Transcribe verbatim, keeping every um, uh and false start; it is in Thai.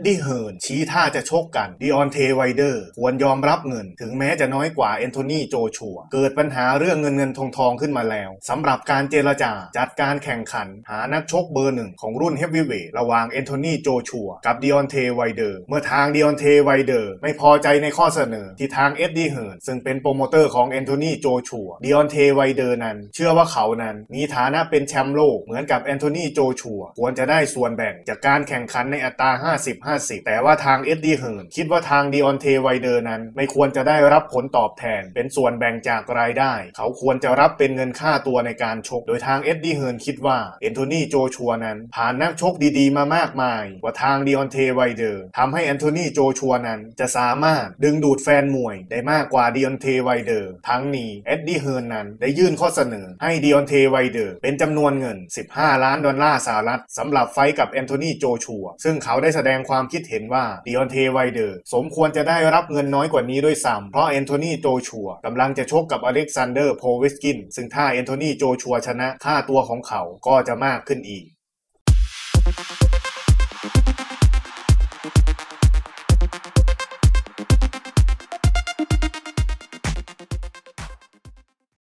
ดี้เฮิร์นชี้ท่าจะชกกันดิออนเทไวเดอร์ควรยอมรับเงินถึงแม้จะน้อยกว่าแอนโทนีโจชัวเกิดปัญหาเรื่องเงินเงินทองทองขึ้นมาแล้วสำหรับการเจรจาจัดการแข่งขันหานักชกเบอร์หนึ่งของรุ่นเฮฟวีเวทระหว่างแอนโทนีโจชัวกับดิออนเทไวเดอร์เมื่อทางดิออนเทไวเดอร์ไม่พอใจในข้อเสนอที่ทางเอ็ดดี้เฮิร์นซึ่งเป็นโปรโมเตอร์ของแอนโทนีโจชัวดิออนเทไวเดอร์นั้นเชื่อว่าเขานั้นมีฐานะเป็นแชมป์โลกเหมือนกับแอนโทนีโจชัวควรจะได้ส่วนแบ่งจากการแข่งขันในอัตรา ห้าสิบ ห้าสิบ แต่ว่าทางเอ็ดดี้เฮิร์นคิดว่าทางดิออนเทไวเดอร์นั้นไม่ควรจะได้รับผลตอบแทนเป็นส่วนแบ่งจากรายได้เขาควรจะรับเป็นเงินค่าตัวในการชกโดยทางเอ็ดดี้เฮิร์นคิดว่าแอนโทนีโจชัวนั้นผ่านนักชกดีๆมามากมายกว่าทางดิออนเทไวเดอร์ทำให้แอนโทนีโจชัวนั้นจะสามารถดึงดูดแฟนมวยได้มากกว่าดิออนเทไวเดอร์ทั้งนี้เอ็ดดี้เฮิร์นนั้นได้ยื่นข้อเสนอให้ดิออนเทไวเดอร์เป็นจำนวนเงินสิบห้าล้านดอลลาร์สหรัฐสำหรับไฟท์กับแอนโทนีโจชัวซึ่งเขาได้แสดงความคิดเห็นว่าดิออนเทไวเดอร์สมควรจะได้รับเงินน้อยกว่านี้ด้วยซ้ำเพราะแอนโทนีโจชัวกำลังจะชกกับอเล็กซานเดอร์โพวิสกินซึ่งถ้าแอนโทนีโจชัวชนะค่าตัวของเขาก็จะมากขึ้นอีก